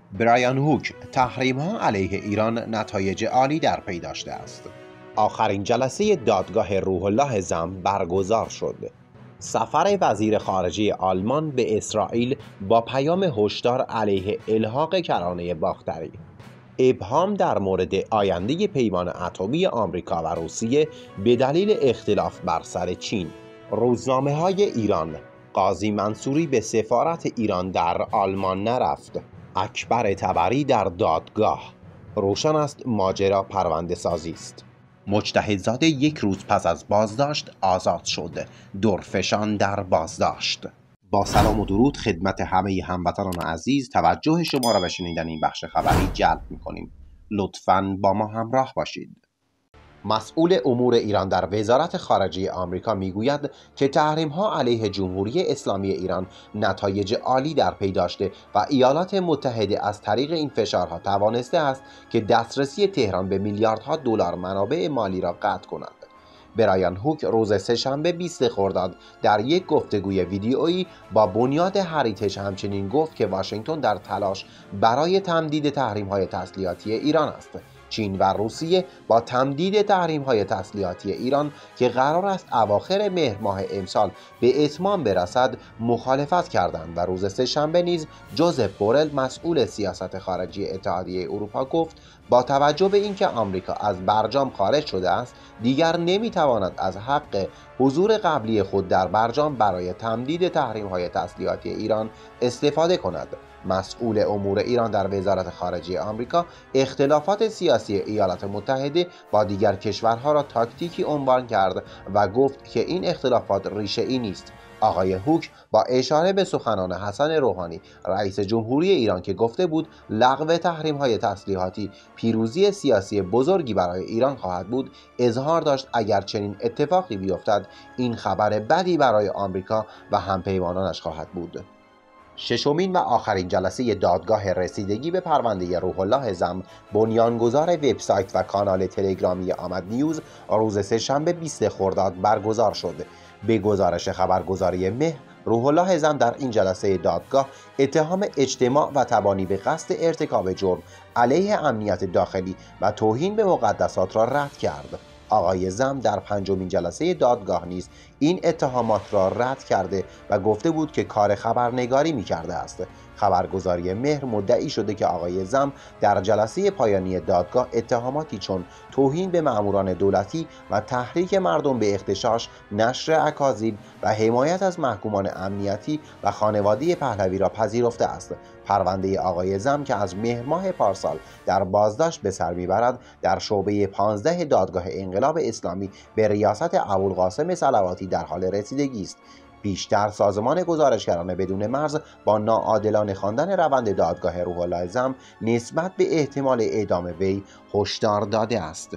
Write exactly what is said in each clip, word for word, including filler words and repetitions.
برایان هوک: تحریم‌ها علیه ایران نتایج عالی در پی داشته است. آخرین جلسه دادگاه روح الله زم برگزار شد. سفر وزیر خارجه آلمان به اسرائیل با پیام هشدار علیه الحاق کرانه باختری. ابهام در مورد آینده پیمان اتمی آمریکا و روسیه به دلیل اختلاف بر سر چین. روزنامه‌های ایران: قاضی منصوری به سفارت ایران در آلمان نرفت. اکبر طبری در دادگاه: روشن است ماجرا پرونده سازی است. مجتهدزاده یک روز پس از بازداشت آزاد شد. درفشان در بازداشت. با سلام و درود خدمت همه هموطنان عزیز، توجه شما را به شنیدن این بخش خبری جلب می‌کنیم. لطفاً با ما همراه باشید. مسئول امور ایران در وزارت خارجه آمریکا میگوید که تحریم‌ها علیه جمهوری اسلامی ایران نتایج عالی در پی داشته و ایالات متحده از طریق این فشارها توانسته است که دسترسی تهران به میلیاردها دلار منابع مالی را قطع کند. برایان هوک روز سه‌شنبه بیست خرداد در یک گفتگوی ویدیویی با بنیاد هریتج همچنین گفت که واشنگتن در تلاش برای تمدید تحریم‌های تسلیحاتی ایران است. چین و روسیه با تمدید تحریم‌های تسلیحاتی ایران که قرار است اواخر مهر ماه امسال به اتمام برسد مخالفت کردند و روز سه‌شنبه نیز جوزف بورل مسئول سیاست خارجی اتحادیه اروپا گفت با توجه به اینکه آمریکا از برجام خارج شده است دیگر نمیتواند از حق حضور قبلی خود در برجام برای تمدید تحریم‌های تسلیحاتی ایران استفاده کند. مسئول امور ایران در وزارت خارجه آمریکا اختلافات سیاسی ایالات متحده با دیگر کشورها را تاکتیکی عنوان کرد و گفت که این اختلافات ریشه‌ای نیست. آقای هوک با اشاره به سخنان حسن روحانی رئیس جمهوری ایران که گفته بود لغو تحریم‌های تسلیحاتی پیروزی سیاسی بزرگی برای ایران خواهد بود، اظهار داشت اگر چنین اتفاقی بیفتد این خبر بدی برای آمریکا و همپیمانانش خواهد بود. ششمین و آخرین جلسه دادگاه رسیدگی به پرونده روح الله زم، بنیانگذار وبسایت و کانال تلگرامی آمد نیوز، روز سه‌شنبه بیست خرداد برگزار شد. به گزارش خبرگزاری مهر، روح الله زم در این جلسه دادگاه اتهام اجتماع و تبانی به قصد ارتکاب جرم علیه امنیت داخلی و توهین به مقدسات را رد کرد. آقای زم در پنجمین جلسه دادگاه نیز این اتهامات را رد کرده و گفته بود که کار خبرنگاری می کرده است. خبرگزاری مهر مدعی شده که آقای زم در جلسه پایانی دادگاه اتهاماتی چون توهین به ماموران دولتی و تحریک مردم به اغتشاش، نشر اکاذیب و حمایت از محکومان امنیتی و خانواده پهلوی را پذیرفته است. پرونده آقای زم که از مهر ماه پارسال در بازداشت به سر میبرد در شعبه پانزده دادگاه انقلاب اسلامی به ریاست ابوالقاسم صلواتی در حال رسیدگی است. بیشتر سازمان گزارشگران بدون مرز با ناعادلانه خواندن روند دادگاه روح الله زم نسبت به احتمال اعدام وی هشدار داده است.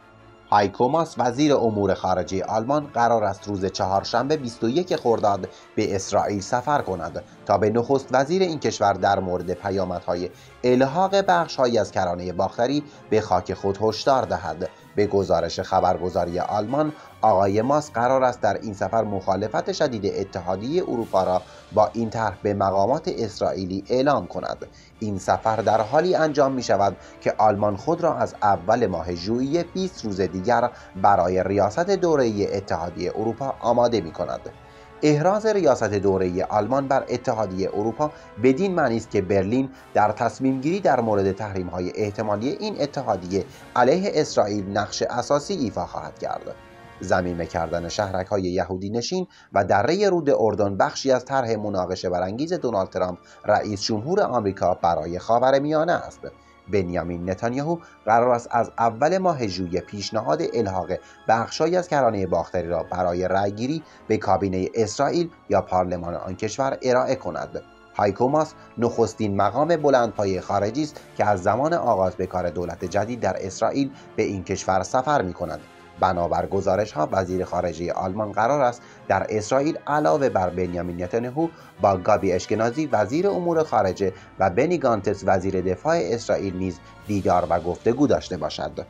هایکو ماس وزیر امور خارجه آلمان قرار است روز چهارشنبه بیست و یک خرداد به اسرائیل سفر کند تا به نخست وزیر این کشور در مورد پیامدهای الحاق بخش‌هایی از کرانه باختری به خاک خود هشدار دهد. به گزارش خبرگزاری آلمان، آقای ماس قرار است در این سفر مخالفت شدید اتحادیه اروپا را با این طرح به مقامات اسرائیلی اعلام کند. این سفر در حالی انجام می شود که آلمان خود را از اول ماه ژوئیه بیست روز دیگر برای ریاست دوره‌ای اتحادیه اروپا آماده می کند. احراز ریاست دوره‌ای آلمان بر اتحادیه اروپا بدین معنی است که برلین در تصمیم گیری در مورد تحریم‌های احتمالی این اتحادیه علیه اسرائیل نقش اساسی ایفا خواهد کرد. ضمیمه کردن شهرک‌های یهودی نشین و دره رود اردن بخشی از طرح مناقشه برانگیز دونالد ترامپ رئیس جمهور آمریکا برای خاورمیانه است. بنیامین نتانیاهو قرار است از اول ماه ژوئیه پیشنهاد الحاق بخش‌هایی از کرانه باختری را برای رأیگیری به کابینه اسرائیل یا پارلمان آن کشور ارائه کند. هایکو ماس نخستین مقام بلندپایه خارجی است که از زمان آغاز به کار دولت جدید در اسرائیل به این کشور سفر می‌کند. بنابر گزارش‌ها وزیر خارجه آلمان قرار است در اسرائیل علاوه بر بنیامین نتانیاهو با گابی اشکنازی وزیر امور خارجه و بنی گانتس وزیر دفاع اسرائیل نیز دیدار و گفتگو داشته باشد.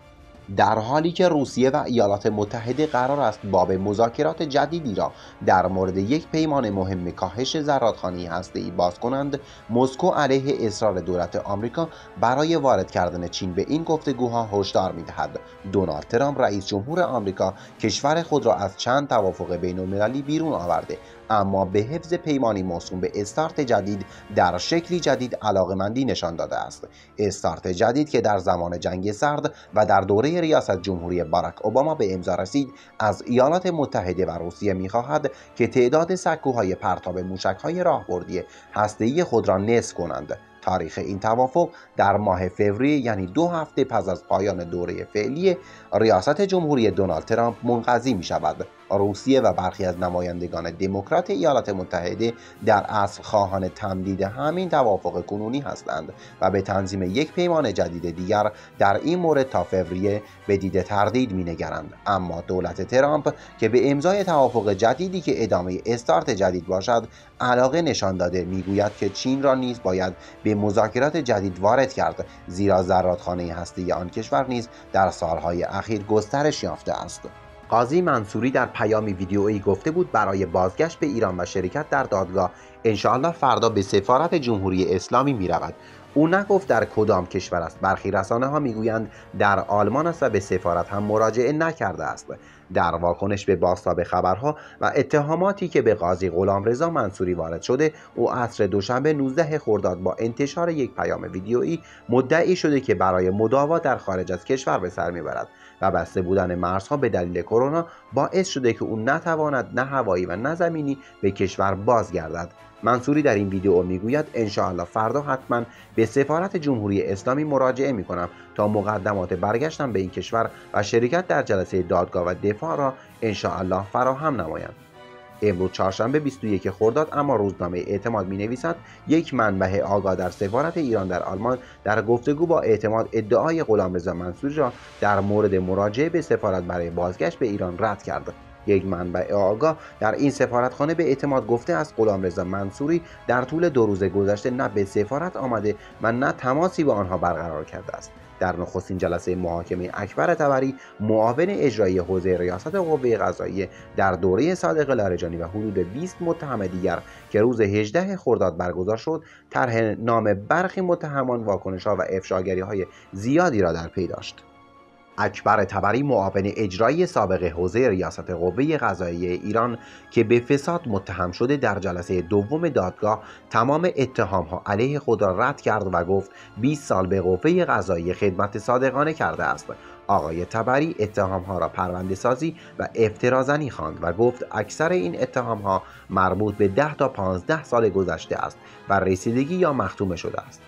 در حالی که روسیه و ایالات متحده قرار است باب مذاکرات جدیدی را در مورد یک پیمان مهم کاهش زرادخانه هسته‌ای باز کنند، مسکو علیه اصرار دولت آمریکا برای وارد کردن چین به این گفتگوها هشدار می‌دهد. دونالد ترامپ رئیس جمهور آمریکا کشور خود را از چند توافق بین‌المللی بیرون آورده، اما به حفظ پیمانی موسوم به استارت جدید در شکلی جدید علاقه‌مندی نشان داده است. استارت جدید که در زمان جنگ سرد و در دوره ریاست جمهوری باراک اوباما به امضا رسید، از ایالات متحده و روسیه می‌خواهد که تعداد سکوهای پرتاب موشک‌های راهبردی هسته‌ای خود را نصف کنند. تاریخ این توافق در ماه فوریه، یعنی دو هفته پس از پایان دوره فعلی ریاست جمهوری دونالد ترامپ، منقضی می شود. روسیه و برخی از نمایندگان دموکرات ایالات متحده در اصل خواهان تمدید همین توافق کنونی هستند و به تنظیم یک پیمان جدید دیگر در این مورد تا فوریه به دید تردید می نگرند. اما دولت ترامپ که به امضای توافق جدیدی که ادامه استارت جدید باشد علاقه نشان داده، میگوید که چین را نیز باید به مذاکرات جدید وارد کرد، زیرا زرادخانه هسته‌ای آن کشور نیز در سالهای اخیر گسترش یافته است. قاضی منصوری در پیامی ویدیویی گفته بود برای بازگشت به ایران و شرکت در دادگاه انشاءالله فردا به سفارت جمهوری اسلامی می رود. او نگفت در کدام کشور است. برخی رسانه ها میگویند در آلمان است و به سفارت هم مراجعه نکرده است. در واکنش به بازتاب خبرها و اتهاماتی که به قاضی غلامرضا منصوری وارد شده، او عصر دوشنبه نوزدهم خرداد با انتشار یک پیام ویدیویی مدعی شده که برای مداوا در خارج از کشور به سر میبرد و بسته بودن مرزها به دلیل کرونا باعث شده که او نتواند نه هوایی و نه زمینی به کشور بازگردد. منصوری در این ویدیو میگوید انشاءالله فردا حتما به سفارت جمهوری اسلامی مراجعه میکنم تا مقدمات برگشتم به این کشور و شرکت در جلسه دادگاه و دفاع را انشاءالله فراهم نمایم. امروز چهارشنبه بیست و یکم خرداد، اما روزنامه اعتماد می نویسد یک منبع آگاه در سفارت ایران در آلمان در گفتگو با اعتماد ادعای غلامرضا منصوری را در مورد مراجعه به سفارت برای بازگشت به ایران رد کرد. یک منبع آگاه در این سفارتخانه به اعتماد گفته است غلامرضا منصوری در طول دو روز گذشته نه به سفارت آمده و نه تماسی با آنها برقرار کرده است. در نخستین جلسه محاکمه اکبر طبری، معاون اجرایی حوزه ریاست قوه قضاییه در دوره صادق لاریجانی و حدود بیست متهم دیگر که روز هجدهم خرداد برگزار شد، طرح نام برخی متهمان، واکنش‌ها و افشاگری‌های زیادی را در پی داشت. اکبر طبری، معاون اجرایی سابق حوزه ریاست قوه قضاییه ایران که به فساد متهم شده، در جلسه دوم دادگاه تمام اتهام‌ها علیه خود را رد کرد و گفت بیست سال به قوه قضاییه خدمت صادقانه کرده است. آقای طبری اتهام‌ها را پرونده سازی و افترازنی خواند و گفت اکثر این اتهام‌ها مربوط به ده تا پانزده سال گذشته است و رسیدگی یا مختومه شده است.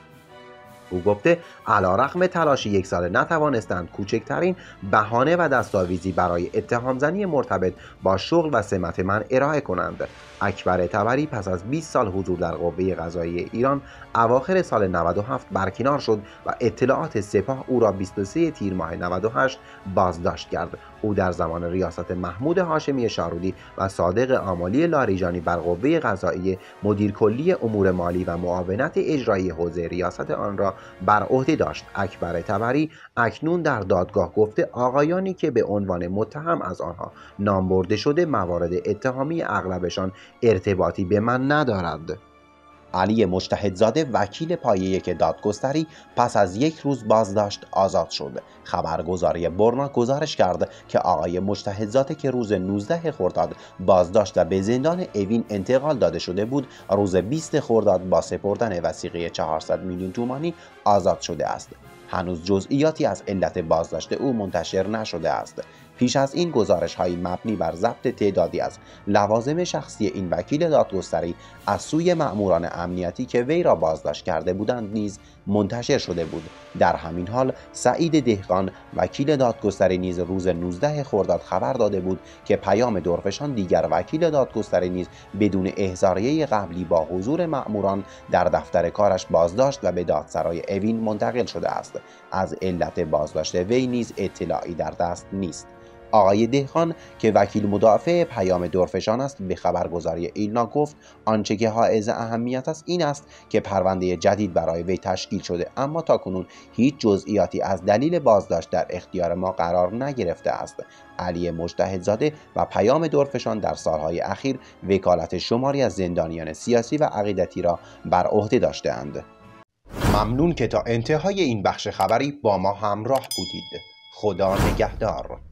او گفته علیرغم تلاش یک ساله نتوانستند کوچکترین بهانه و دستاویزی برای اتهام زنی مرتبط با شغل و سمت من ارائه کنند. اکبر طبری پس از بیست سال حضور در قوه قضاییه ایران اواخر سال نود و هفت برکنار شد و اطلاعات سپاه او را بیست و سوم تیر ماه نود و هشت بازداشت کرد. او در زمان ریاست محمود هاشمی شارودی و صادق آملی لاریجانی بر قوه قضاییه مدیر کلی امور مالی و معاونت اجرایی حوزه ریاست آن را بر عهده داشت. اکبر طبری اکنون در دادگاه گفته آقایانی که به عنوان متهم از آنها نام برده شده موارد اتهامی اغلبشان ارتباطی به من ندارد. علی مجتهدزاده، وکیل پایه یک دادگستری، پس از یک روز بازداشت آزاد شد. خبرگزاری برنا گزارش کرد که آقای مجتهدزاده که روز نوزدهم خرداد بازداشت و به زندان اوین انتقال داده شده بود، روز بیستم خرداد با سپردن وثیقه چهارصد میلیون تومانی آزاد شده است. هنوز جزئیاتی از علت بازداشت او منتشر نشده است. پیش از این گزارش‌های مبنی بر ضبط تعدادی از لوازم شخصی این وکیل دادگستری از سوی مأموران امنیتی که وی را بازداشت کرده بودند نیز منتشر شده بود. در همین حال سعید دهقان، وکیل دادگستری، نیز روز نوزدهم خرداد خبر داده بود که پیام درفشان، دیگر وکیل دادگستری، نیز بدون احضاریه قبلی با حضور مأموران در دفتر کارش بازداشت و به دادسرای اوین منتقل شده است. از علت بازداشت وی نیز اطلاعی در دست نیست. آقای دهقان که وکیل مدافع پیام درفشان است به خبرگزاری ایلنا گفت آنچه که حائز اهمیت است این است که پرونده جدید برای وی تشکیل شده، اما تاکنون هیچ جزئیاتی از دلیل بازداشت در اختیار ما قرار نگرفته است. علی مجتهدزاده و پیام درفشان در سالهای اخیر وکالت شماری از زندانیان سیاسی و عقیدتی را بر عهده داشته‌اند. ممنون که تا انتهای این بخش خبری با ما همراه بودید. خدا نگهدار.